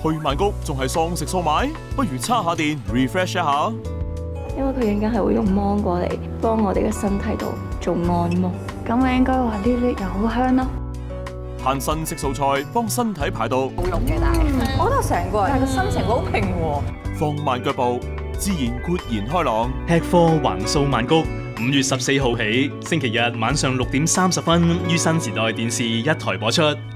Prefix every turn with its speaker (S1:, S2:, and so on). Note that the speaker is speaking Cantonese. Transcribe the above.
S1: 去曼谷仲係喪食喪買，不如叉下電 refresh 一下。
S2: 因為佢陣間係會用芒果嚟幫我哋嘅身體度做按摩，咁我應該話呢啲又好香咯。
S1: 嘆新色素菜幫身體排毒，
S3: 好用嘅，但係我覺得成個人個心情好平和。
S1: 放慢腳步，自然豁然開朗。
S4: 吃貨橫掃曼谷，5月14號起，星期日晚上6點30分於新時代電視1台播出。